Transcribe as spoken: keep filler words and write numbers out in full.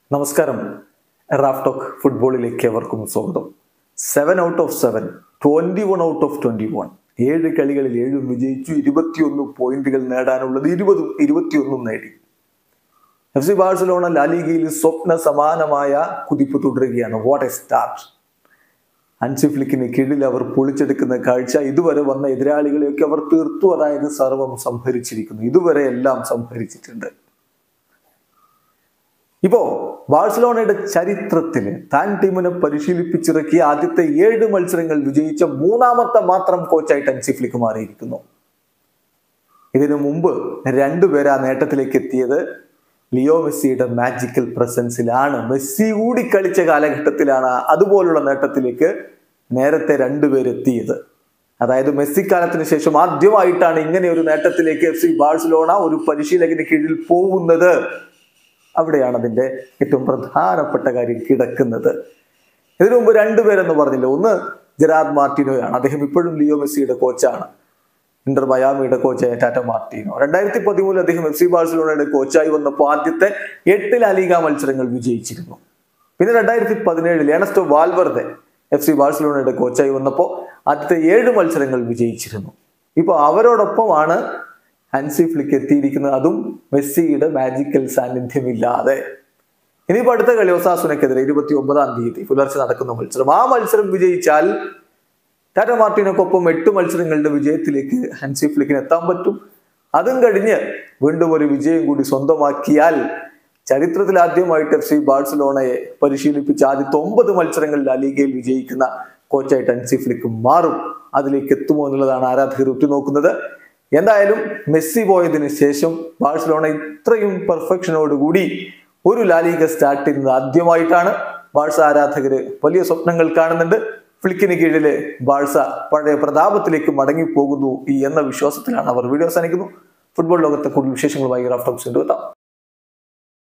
നമസ്കാരം. Raf talk ഫുട്ബോളിലേക്ക് അവർക്കും സ്വാഗതം. Seven out of seven, twenty one out of twenty one. ഏഴ് കളികളിൽ ഏഴും വിജയിച്ചു. ഇരുപത്തിയൊന്ന് പോയിന്റുകൾ നേടാനുള്ളത് ഇരുപതും ഇരുപത്തിയൊന്നും നേടി. എഫ് സി ബാഴ്സലോണ ലാലിഗയിൽ സ്വപ്ന സമാനമായ കുതിപ്പ് തുടരുകയാണ്. What a start! ഹൻസി ഫ്ലിക്കിന് കീഴിൽ അവർ പൊളിച്ചെടുക്കുന്ന കാഴ്ച. ഇതുവരെ വന്ന എതിരാളികളെയൊക്കെ അവർ തീർത്തു. അതായത് സർവം സംഭരിച്ചിരിക്കുന്നു. ഇതുവരെ എല്ലാം സംഭരിച്ചിട്ടുണ്ട്. ഇപ്പോ ബാഴ്സലോണയുടെ ചരിത്രത്തില് താൻ ടീമിനെ പരിശീലിപ്പിച്ചിറക്കിയ ആദ്യത്തെ ഏഴ് മത്സരങ്ങൾ വിജയിച്ച മൂന്നാമത്തെ മാത്രം കോച്ചായിട്ട് ഹൻസി ഫ്ലിക്ക് മാറിയിരിക്കുന്നു. ഇതിനു മുമ്പ് രണ്ടുപേർ ആ നേട്ടത്തിലേക്ക് എത്തിയത് ലിയോ മെസ്സിയുടെ മാജിക്കൽ പ്രസൻസിലാണ്. മെസ്സി കൂടി കളിച്ച കാലഘട്ടത്തിലാണ് അതുപോലുള്ള നേട്ടത്തിലേക്ക് നേരത്തെ രണ്ടുപേരെത്തിയത്. അതായത് മെസ്സി കാലത്തിന് ശേഷം ആദ്യമായിട്ടാണ് ഇങ്ങനെ ഒരു നേട്ടത്തിലേക്ക് എഫ് സി ബാഴ്സലോണ ഒരു പരിശീലകന് കീഴിൽ പോകുന്നത്. അവിടെയാണ് അതിന്റെ ഏറ്റവും പ്രധാനപ്പെട്ട കാര്യം കിടക്കുന്നത്. ഇതിനു മുമ്പ് രണ്ടുപേരെന്ന് പറഞ്ഞില്ല. ഒന്ന് ജെറാർഡ് മാർട്ടിനോയാണ്. അദ്ദേഹം ഇപ്പോഴും ലിയോ മെസ്സിയുടെ കോച്ചാണ്. ഇന്റർ മയാമിയുടെ കോച്ചായ ടാറ്റ മാർട്ടിനോ. രണ്ടായിരത്തി പതിമൂന്നിൽ അദ്ദേഹം എഫ് സി ബാഴ്സലോണയുടെ കോച്ചായി വന്നപ്പോൾ ആദ്യത്തെ എട്ട് ലാ ലീഗ മത്സരങ്ങൾ വിജയിച്ചിരുന്നു. പിന്നെ രണ്ടായിരത്തി പതിനേഴിൽ ഏണസ്റ്റോ വാൽവർദെ എഫ് സി ബാഴ്സലോണയുടെ കോച്ചായി വന്നപ്പോൾ ആദ്യത്തെ ഏഴ് മത്സരങ്ങൾ വിജയിച്ചിരുന്നു. ഇപ്പൊ അവരോടൊപ്പമാണ് ഹൻസി ഫ്ലിക്ക് എത്തിയിരിക്കുന്നത്, അതും മെസ്സിയുടെ മാജിക്കൽ സാന്നിധ്യമില്ലാതെ. ഇനിയിപ്പോ അടുത്ത കളി ഒസാസുനക്കെതിരെ ഇരുപത്തി ഒമ്പതാം തീയതി പുലർച്ചെ നടക്കുന്ന മത്സരം. ആ മത്സരം വിജയിച്ചാൽ ടാറ്റ മാർട്ടിനൊക്കൊപ്പം എട്ട് മത്സരങ്ങളുടെ വിജയത്തിലേക്ക് ഹൻസി ഫ്ലിക്കിന് എത്താൻ പറ്റും. അതും കഴിഞ്ഞ് വീണ്ടും ഒരു വിജയം കൂടി സ്വന്തമാക്കിയാൽ ചരിത്രത്തിൽ ആദ്യമായിട്ട് എഫ് സി ബാഴ്സലോണയെ പരിശീലിപ്പിച്ച ആദ്യത്തെ ഒമ്പത് മത്സരങ്ങൾ ലാ ലീഗയിൽ വിജയിക്കുന്ന കോച്ചായിട്ട് ഹൻസി ഫ്ലിക്ക് മാറും. അതിലേക്ക് എത്തുമോ എന്നുള്ളതാണ് ആരാധകർ ഉറ്റുനോക്കുന്നത്. എന്തായാലും മെസ്സി പോയതിനു ശേഷം ബാഴ്സലോണ ഇത്രയും പെർഫെക്ഷനോടുകൂടി ഒരു ലാ ലീഗ സ്റ്റാർട്ട് ചെയ്യുന്നത് ആദ്യമായിട്ടാണ്. ബാഴ്സ ആരാധകര് വലിയ സ്വപ്നങ്ങൾ കാണുന്നുണ്ട്. ഫ്ലിക്കിന് കീഴില് ബാഴ്സ പഴയ പ്രതാപത്തിലേക്ക് മടങ്ങി പോകുന്നു എന്ന വിശ്വാസത്തിലാണ് അവർ. വീഡിയോ അവസാനിക്കുന്നു. ഫുട്ബോൾ ലോകത്തെ കൂടുതൽ വിശേഷങ്ങളുമായി റാഫ് ടോക്സ് എത്താം.